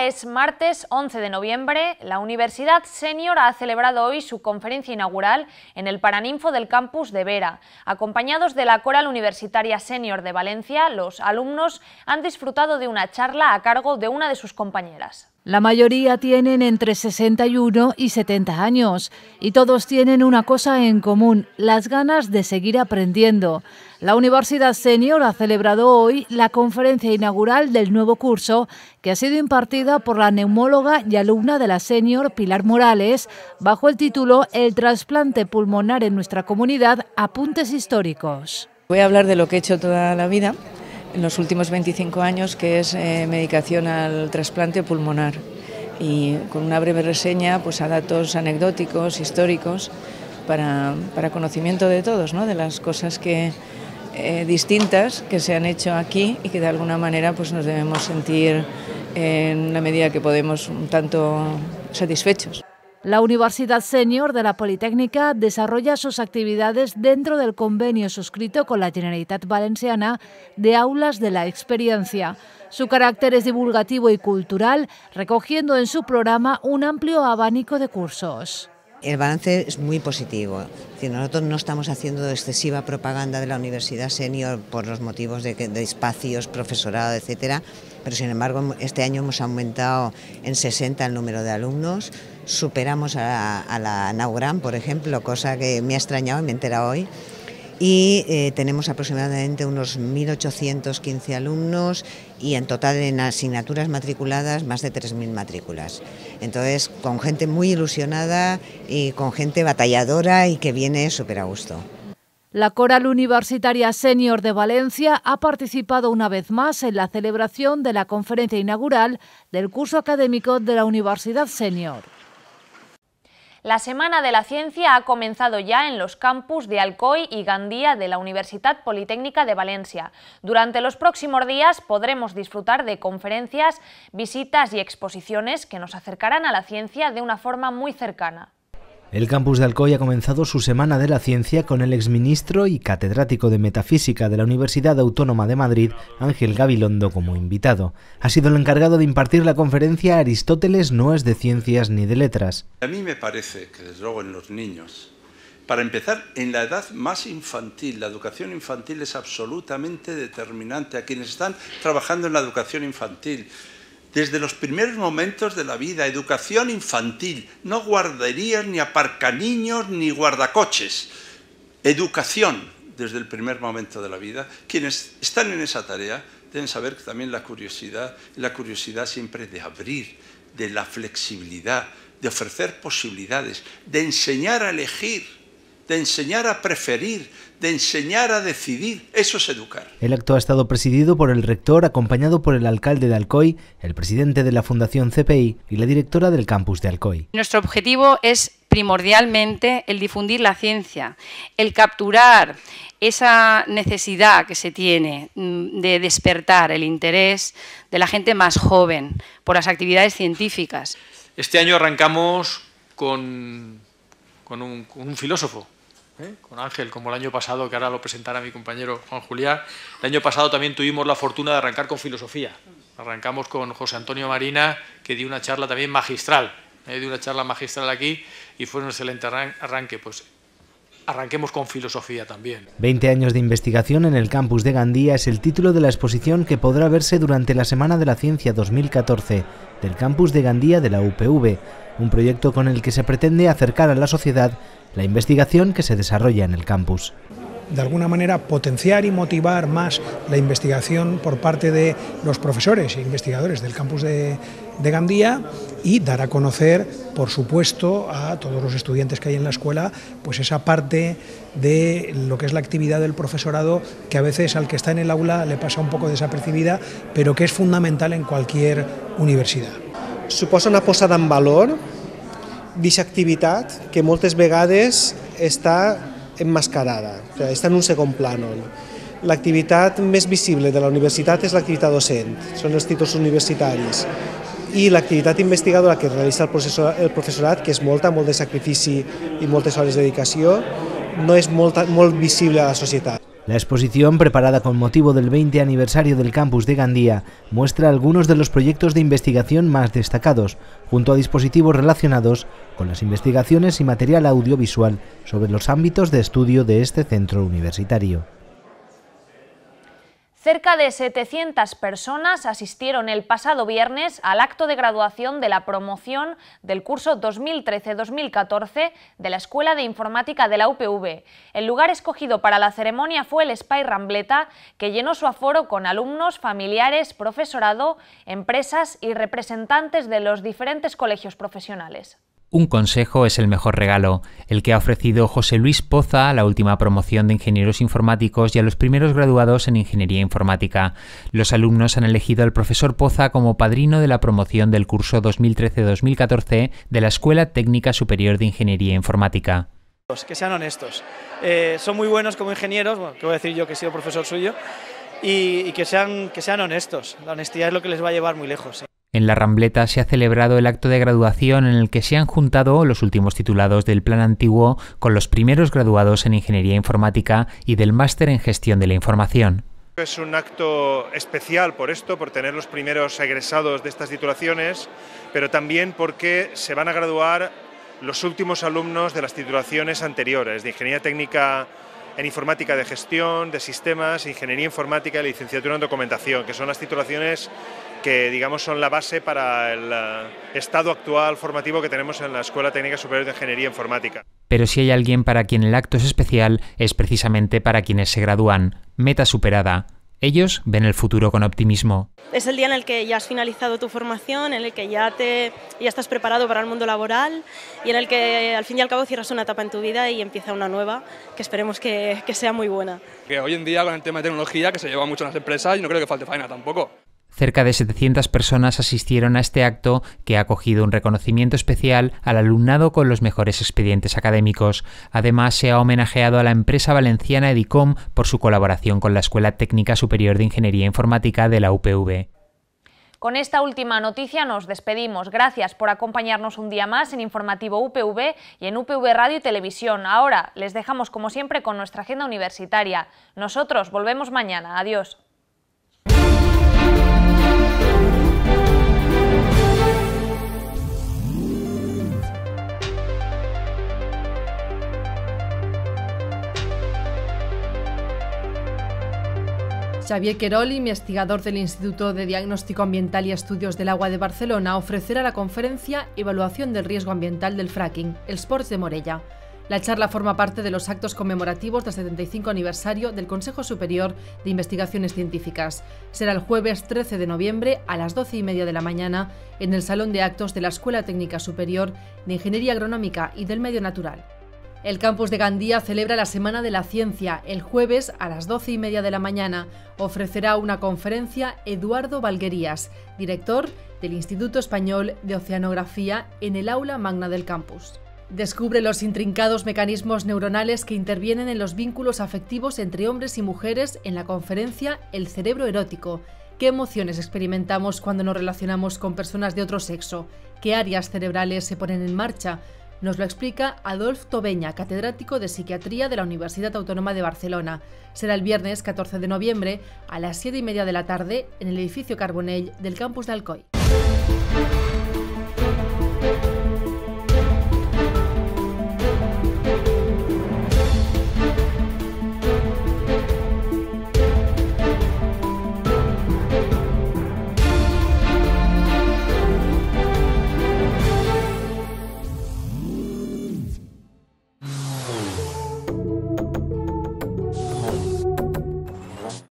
día es martes 11 de noviembre. La Universidad Senior ha celebrado hoy su conferencia inaugural en el Paraninfo del campus de Vera. Acompañados de la Coral Universitaria Senior de Valencia, los alumnos han disfrutado de una charla a cargo de una de sus compañeras. La mayoría tienen entre 61 y 70 años y todos tienen una cosa en común, las ganas de seguir aprendiendo. La Universidad Senior ha celebrado hoy la conferencia inaugural del nuevo curso que ha sido impartida por la neumóloga y alumna de la Senior Pilar Morales bajo el título El trasplante pulmonar en nuestra comunidad, apuntes históricos. Voy a hablar de lo que he hecho toda la vida, en los últimos 25 años, que es medicación al trasplante pulmonar, y con una breve reseña pues a datos anecdóticos, históricos, para conocimiento de todos, ¿no? De las cosas distintas que se han hecho aquí y que de alguna manera pues nos debemos sentir, en la medida que podemos, un tanto satisfechos. La Universidad Senior de la Politécnica desarrolla sus actividades dentro del convenio suscrito con la Generalitat Valenciana de Aulas de la Experiencia. Su carácter es divulgativo y cultural, recogiendo en su programa un amplio abanico de cursos. El balance es muy positivo. Nosotros no estamos haciendo excesiva propaganda de la Universidad Senior por los motivos de espacios, profesorado, etcétera, pero sin embargo este año hemos aumentado en 60 el número de alumnos, superamos a la NAUGRAM, por ejemplo, cosa que me ha extrañado y me he enterado hoy, y tenemos aproximadamente unos 1.815 alumnos y en total en asignaturas matriculadas más de 3.000 matrículas. Entonces, con gente muy ilusionada y con gente batalladora y que viene súper a gusto. La Coral Universitaria Senior de Valencia ha participado una vez más en la celebración de la conferencia inaugural del curso académico de la Universidad Senior. La Semana de la Ciencia ha comenzado ya en los campus de Alcoi y Gandía de la Universitat Politécnica de Valencia. Durante los próximos días podremos disfrutar de conferencias, visitas y exposiciones que nos acercarán a la ciencia de una forma muy cercana. El campus de Alcoi ha comenzado su Semana de la Ciencia con el exministro y catedrático de Metafísica de la Universidad Autónoma de Madrid, Ángel Gabilondo, como invitado. Ha sido el encargado de impartir la conferencia Aristóteles no es de ciencias ni de letras. A mí me parece que, desde luego, en los niños, para empezar, en la edad más infantil, la educación infantil es absolutamente determinante. A quienes están trabajando en la educación infantil, desde los primeros momentos de la vida, educación infantil, no guarderías, ni aparcaniños, ni guardacoches. Educación desde el primer momento de la vida. Quienes están en esa tarea deben saber que también la curiosidad siempre de abrir, de la flexibilidad, de ofrecer posibilidades, de enseñar a elegir, de enseñar a preferir, de enseñar a decidir. Eso es educar. El acto ha estado presidido por el rector, acompañado por el alcalde de Alcoi, el presidente de la Fundación CPI y la directora del campus de Alcoi. Nuestro objetivo es primordialmente el difundir la ciencia, el capturar esa necesidad que se tiene de despertar el interés de la gente más joven por las actividades científicas. Este año arrancamos con un filósofo, con Ángel, como el año pasado, que ahora lo presentará mi compañero Juan Julián. El año pasado también tuvimos la fortuna de arrancar con filosofía. Arrancamos con José Antonio Marina, que dio una charla también magistral. Dio una charla magistral aquí y fue un excelente arranque. Pues arranquemos con filosofía también. 20 años de investigación en el campus de Gandía es el título de la exposición que podrá verse durante la Semana de la Ciencia 2014 del campus de Gandía de la UPV, un proyecto con el que se pretende acercar a la sociedad la investigación que se desarrolla en el campus. De alguna manera potenciar y motivar más la investigación por parte de los profesores e investigadores del campus de Gandía y dar a conocer, por supuesto, a todos los estudiantes que hay en la escuela, pues esa parte de lo que es la actividad del profesorado que a veces al que está en el aula le pasa un poco desapercibida, pero que es fundamental en cualquier universidad. Suposa una posada en valor d'aquesta activitat que moltes vegades està emmascarada, o sigui, està en un segon plànol. L'activitat més visible de la universitat és l'activitat docent, són els títols universitaris, i l'activitat investigadora que realitza el professorat, que és molt de sacrifici i moltes hores de dedicació, no és molt visible a la societat. La exposición, preparada con motivo del 20 aniversario del campus de Gandía, muestra algunos de los proyectos de investigación más destacados, junto a dispositivos relacionados con las investigaciones y material audiovisual sobre los ámbitos de estudio de este centro universitario. Cerca de 700 personas asistieron el pasado viernes al acto de graduación de la promoción del curso 2013-2014 de la Escuela de Informática de la UPV. El lugar escogido para la ceremonia fue el Espai Rambleta, que llenó su aforo con alumnos, familiares, profesorado, empresas y representantes de los diferentes colegios profesionales. Un consejo es el mejor regalo, el que ha ofrecido José Luis Poza a la última promoción de ingenieros informáticos y a los primeros graduados en ingeniería informática. Los alumnos han elegido al profesor Poza como padrino de la promoción del curso 2013-2014 de la Escuela Técnica Superior de Ingeniería Informática. Que sean honestos. Son muy buenos como ingenieros, bueno, que voy a decir yo que he sido profesor suyo, y que sean honestos. La honestidad es lo que les va a llevar muy lejos. ¿Sí? En la Rambleta se ha celebrado el acto de graduación en el que se han juntado los últimos titulados del plan antiguo con los primeros graduados en Ingeniería Informática y del máster en Gestión de la Información. Es un acto especial por esto, por tener los primeros egresados de estas titulaciones, pero también porque se van a graduar los últimos alumnos de las titulaciones anteriores, de Ingeniería Técnica en Informática de Gestión, de Sistemas, Ingeniería Informática y Licenciatura en Documentación, que son las titulaciones que, digamos, son la base para el estado actual formativo que tenemos en la Escuela Técnica Superior de Ingeniería Informática. Pero si hay alguien para quien el acto es especial, es precisamente para quienes se gradúan. Meta superada. Ellos ven el futuro con optimismo. Es el día en el que ya has finalizado tu formación, en el que ya estás preparado para el mundo laboral y en el que al fin y al cabo cierras una etapa en tu vida y empieza una nueva, que esperemos que sea muy buena. Que hoy en día con el tema de tecnología que se lleva mucho en las empresas y no creo que falte faena tampoco. Cerca de 700 personas asistieron a este acto que ha acogido un reconocimiento especial al alumnado con los mejores expedientes académicos. Además, se ha homenajeado a la empresa valenciana Edicom por su colaboración con la Escuela Técnica Superior de Ingeniería Informática de la UPV. Con esta última noticia nos despedimos. Gracias por acompañarnos un día más en Informativo UPV y en UPV Radio y Televisión. Ahora les dejamos como siempre con nuestra agenda universitaria. Nosotros volvemos mañana. Adiós. Xavier Querol, investigador del Instituto de Diagnóstico Ambiental y Estudios del Agua de Barcelona, ofrecerá la conferencia Evaluación del riesgo ambiental del fracking, els ports de Morella. La charla forma parte de los actos conmemorativos del 75 aniversario del Consejo Superior de Investigaciones Científicas. Será el jueves 13 de noviembre a las 12:30 de la mañana en el Salón de Actos de la Escuela Técnica Superior de Ingeniería Agronómica y del Medio Natural. El campus de Gandía celebra la Semana de la Ciencia. El jueves a las 12:30 de la mañana ofrecerá una conferencia Eduardo Valguerías, director del Instituto Español de Oceanografía, en el aula magna del campus. Descubre los intrincados mecanismos neuronales que intervienen en los vínculos afectivos entre hombres y mujeres en la conferencia El cerebro erótico. ¿Qué emociones experimentamos cuando nos relacionamos con personas de otro sexo? ¿Qué áreas cerebrales se ponen en marcha? Nos lo explica Adolf Tobeña, catedrático de Psiquiatría de la Universidad Autónoma de Barcelona. Será el viernes 14 de noviembre a las 7:30 de la tarde en el edificio Carbonell del campus de Alcoi.